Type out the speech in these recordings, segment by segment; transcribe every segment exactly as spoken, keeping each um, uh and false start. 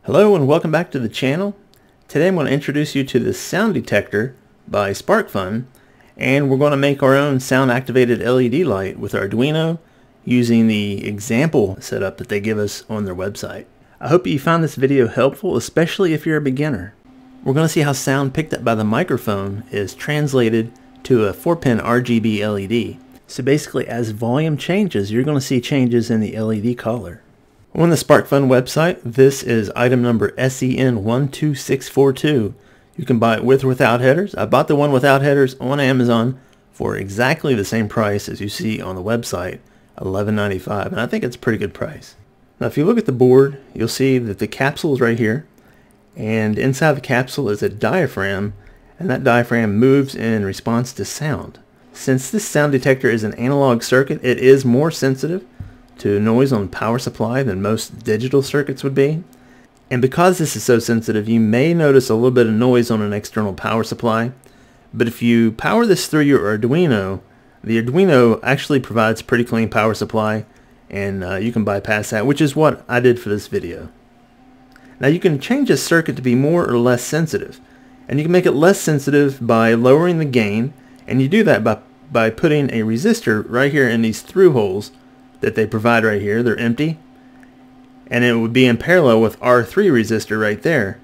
Hello and welcome back to the channel. Today I'm going to introduce you to the sound detector by Sparkfun, and we're going to make our own sound activated L E D light with Arduino using the example setup that they give us on their website. I hope you found this video helpful, especially if you're a beginner. We're going to see how sound picked up by the microphone is translated to a four pin R G B L E D. So basically, as volume changes, you're going to see changes in the L E D color. On the Sparkfun website, this is item number S E N one two six four two. You can buy it with or without headers. I bought the one without headers on Amazon for exactly the same price as you see on the website, eleven ninety-five, and I think it's a pretty good price. Now if you look at the board, you'll see that the capsule is right here, and inside the capsule is a diaphragm, and that diaphragm moves in response to sound. Since this sound detector is an analog circuit, it is more sensitive to noise on power supply than most digital circuits would be. And because this is so sensitive, you may notice a little bit of noise on an external power supply. But if you power this through your Arduino, the Arduino actually provides pretty clean power supply, and uh, you can bypass that, which is what I did for this video. Now you can change this circuit to be more or less sensitive, and you can make it less sensitive by lowering the gain, and you do that by, by putting a resistor right here in these through holes that they provide right here. They're empty, and it would be in parallel with R three resistor right there,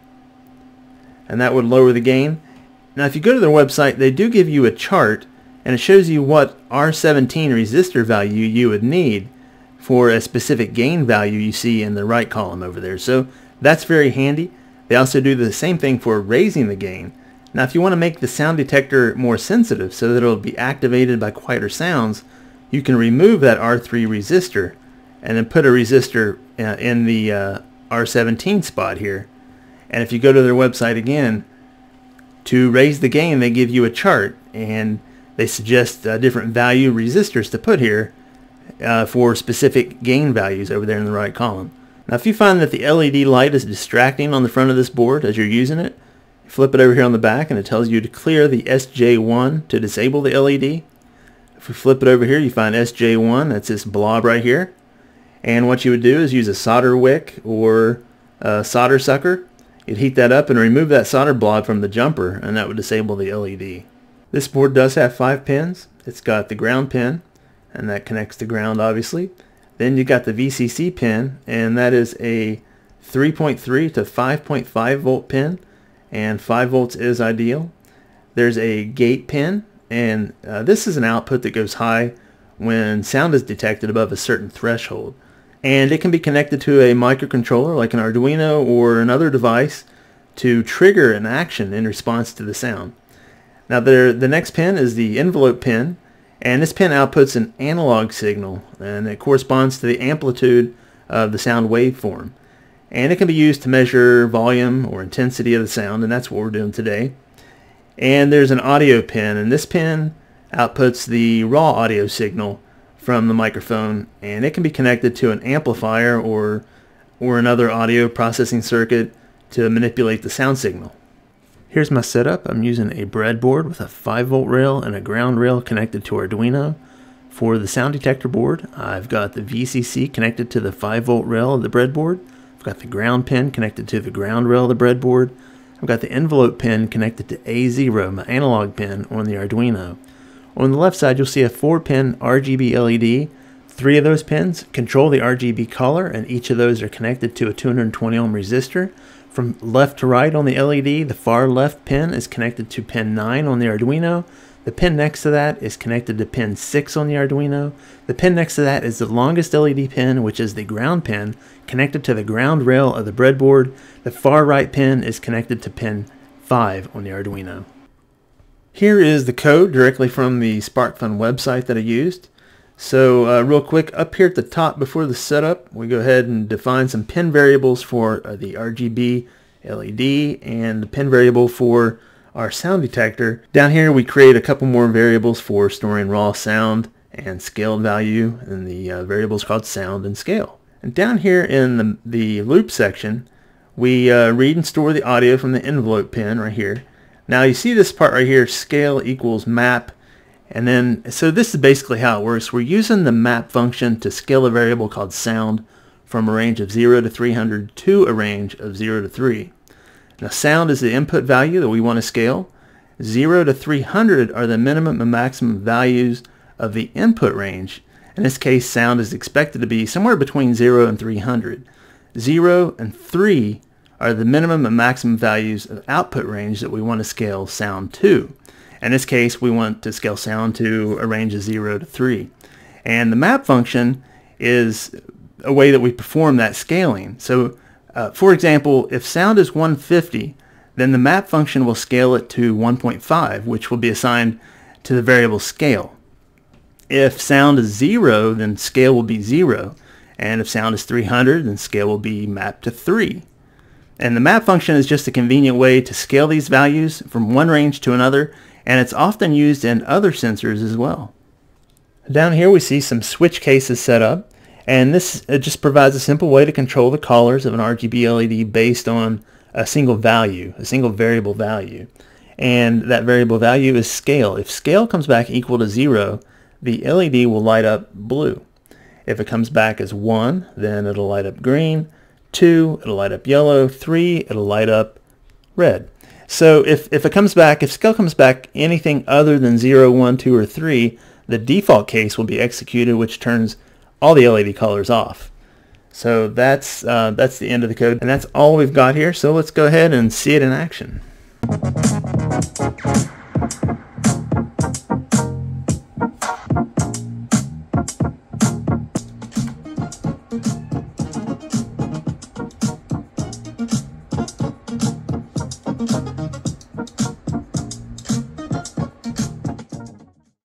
and that would lower the gain. Now if you go to their website, they do give you a chart, and it shows you what R seventeen resistor value you would need for a specific gain value you see in the right column over there. So that's very handy. They also do the same thing for raising the gain. Now if you want to make the sound detector more sensitive so that it'll be activated by quieter sounds, you can remove that R three resistor and then put a resistor uh, in the uh, R seventeen spot here. And if you go to their website again, to raise the gain, they give you a chart, and they suggest uh, different value resistors to put here uh, for specific gain values over there in the right column. Now if you find that the L E D light is distracting on the front of this board as you're using it, flip it over here on the back and it tells you to clear the S J one to disable the L E D. If we flip it over here, you find S J one, that's this blob right here. And what you would do is use a solder wick or a solder sucker. You'd heat that up and remove that solder blob from the jumper, and that would disable the L E D. This board does have five pins. It's got the ground pin, and that connects to ground obviously. Then you got the V C C pin, and that is a three point three to five point five volt pin, and five volts is ideal. There's a gate pin, and uh, this is an output that goes high when sound is detected above a certain threshold. And it can be connected to a microcontroller like an Arduino or another device to trigger an action in response to the sound. Now there, the next pin is the envelope pin, and this pin outputs an analog signal, and it corresponds to the amplitude of the sound waveform. And it can be used to measure volume or intensity of the sound, and that's what we're doing today. And there's an audio pin, and this pin outputs the raw audio signal from the microphone, and it can be connected to an amplifier or or another audio processing circuit to manipulate the sound signal. Here's my setup. I'm using a breadboard with a five volt rail and a ground rail connected to Arduino. For the sound detector board, I've got the V C C connected to the five volt rail of the breadboard. I've got the ground pin connected to the ground rail of the breadboard. I've got the envelope pin connected to A zero, my analog pin, on the Arduino. On the left side, you'll see a four pin R G B L E D. Three of those pins control the R G B color, and each of those are connected to a two hundred twenty ohm resistor. From left to right on the L E D, the far left pin is connected to pin nine on the Arduino. The pin next to that is connected to pin six on the Arduino. The pin next to that is the longest L E D pin, which is the ground pin, connected to the ground rail of the breadboard. The far right pin is connected to pin five on the Arduino. Here is the code directly from the Sparkfun website that I used. So uh, real quick, up here at the top before the setup, we go ahead and define some pin variables for uh, the R G B L E D and the pin variable for our sound detector. Down here we create a couple more variables for storing raw sound and scaled value, and the uh, variables called sound and scale. And down here in the, the loop section, we uh, read and store the audio from the envelope pin right here. Now you see this part right here, scale equals map, and then so this is basically how it works. We're using the map function to scale a variable called sound from a range of zero to three hundred to a range of zero to three. Now sound is the input value that we want to scale. zero to three hundred are the minimum and maximum values of the input range. In this case, sound is expected to be somewhere between zero and three hundred. zero and three are the minimum and maximum values of output range that we want to scale sound to. In this case, we want to scale sound to a range of zero to three. And the map function is a way that we perform that scaling. So, uh, for example, if sound is one fifty, then the map function will scale it to one point five, which will be assigned to the variable scale. If sound is zero, then scale will be zero. And if sound is three hundred, then scale will be mapped to three. And the map function is just a convenient way to scale these values from one range to another, and it's often used in other sensors as well. Down here we see some switch cases set up, and this it just provides a simple way to control the colors of an R G B L E D based on a single value, a single variable value. And that variable value is scale. If scale comes back equal to zero, the L E D will light up blue. If it comes back as one, then it'll light up green. two, it'll light up yellow. three, it'll light up red. So if, if it comes back, if scale comes back anything other than zero, one, two, or three, the default case will be executed, which turns all the L E D colors off. So that's, uh, that's the end of the code, and that's all we've got here. So let's go ahead and see it in action.